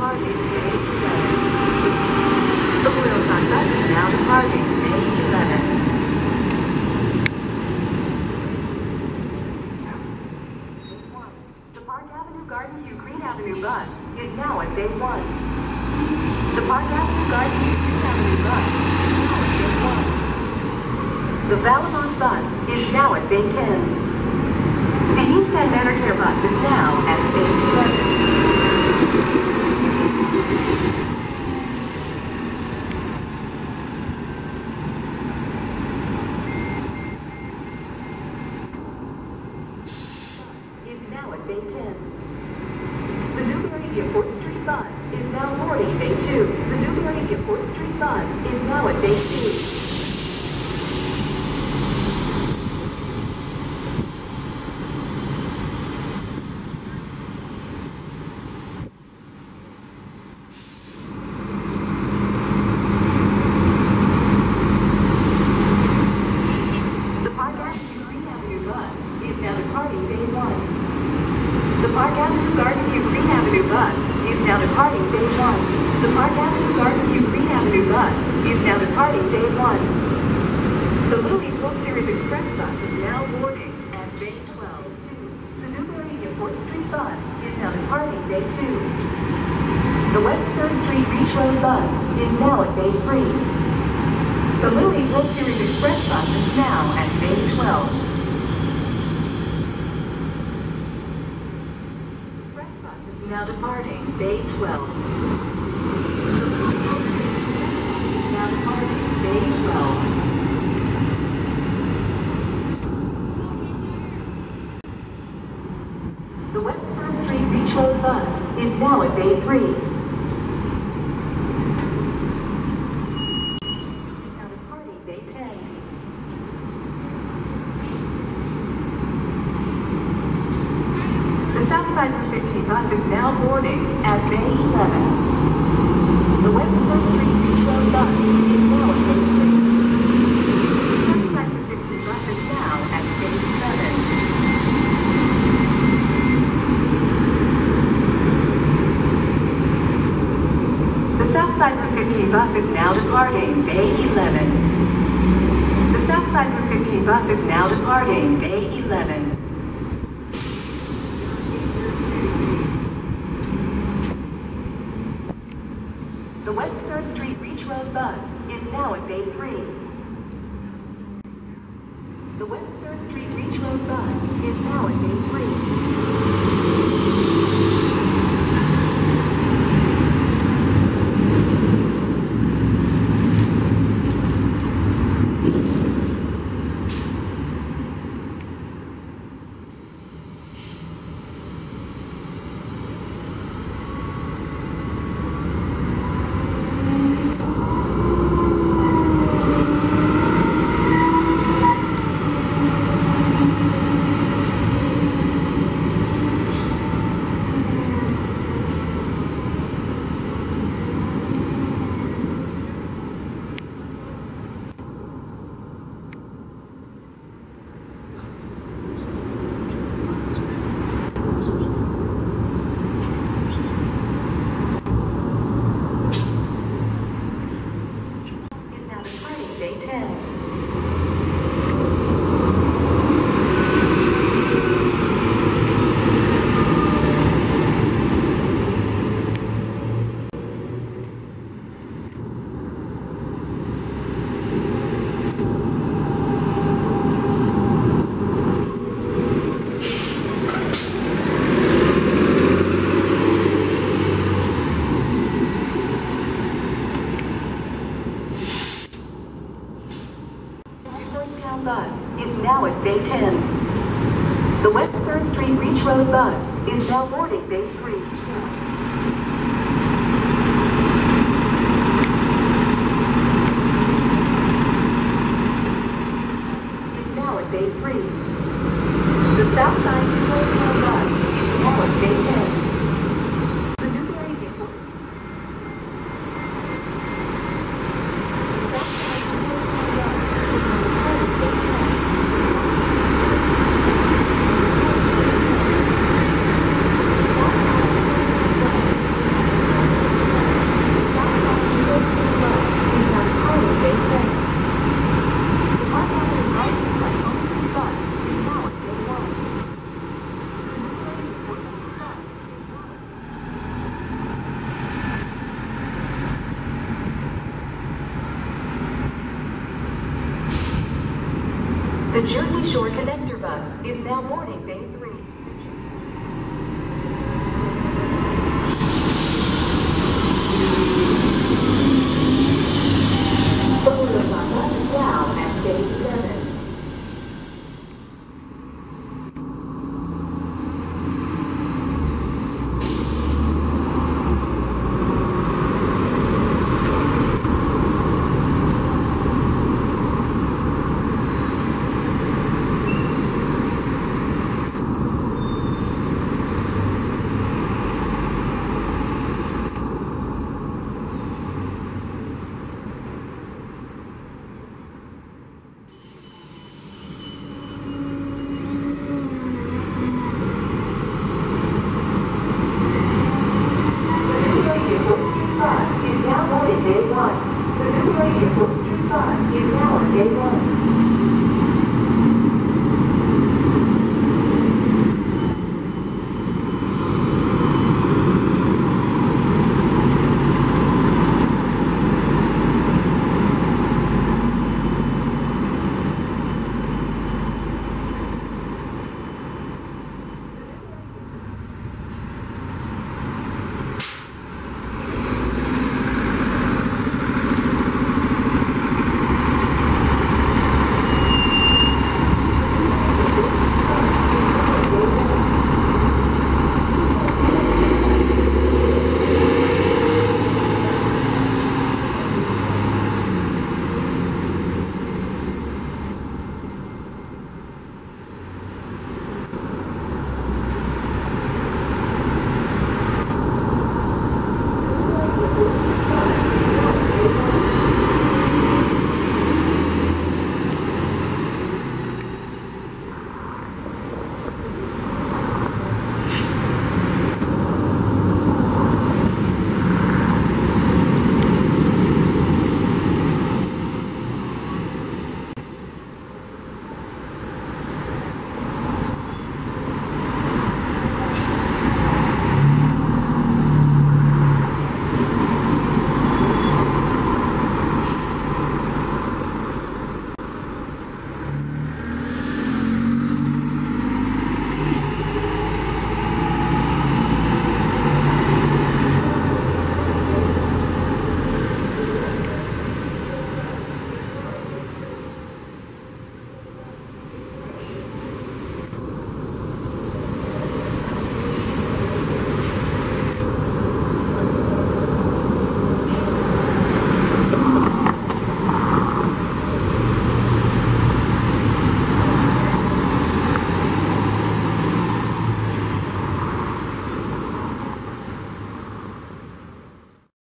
departing Bay 11. The Williamsport bus is now departing Bay 11. The Park Avenue Garden View Green Avenue bus is now at Bay 1. The Park Avenue Garden View Green Avenue bus is now at Bay 1. The Valamont bus is now at Bay 10. The East End Manor Care bus is now at Bay 11. Is now at Bay 10. The Newbury Gilford Street bus is now boarding Bay 2. The Newbury Gilford Street bus is now at Bay 2. The Park Avenue Garden View Green Avenue bus is now departing Bay 1. The Park Avenue Garden View Green Avenue bus is now departing Bay 1. The Little League World Series Express bus is now boarding at Bay 12. The Newbury Gilford Street bus is now departing Bay 2. The West 3rd Street Beach Road bus is now at Bay 3. The Little League World Series Express bus is now at Bay 12. Now departing Bay 12. Is now departing Bay 12. The West 3rd Street Beach Road bus is now at Bay 3. Is now departing Bay 10. The Southside Route 50 bus is now boarding at Bay 11. The West 3rd Street Beach Road bus is now at Bay 3. The Southside Route 50 bus is now at Bay 7. The Southside Route 50 bus is now departing Bay 11. The Southside Route 50 bus is now departing Bay 11. The West 3rd Street Beach Road bus is now at Bay 3. The West 3rd Street Beach Road bus is now at Bay 3. The Jersey Shore Connector bus is now boarding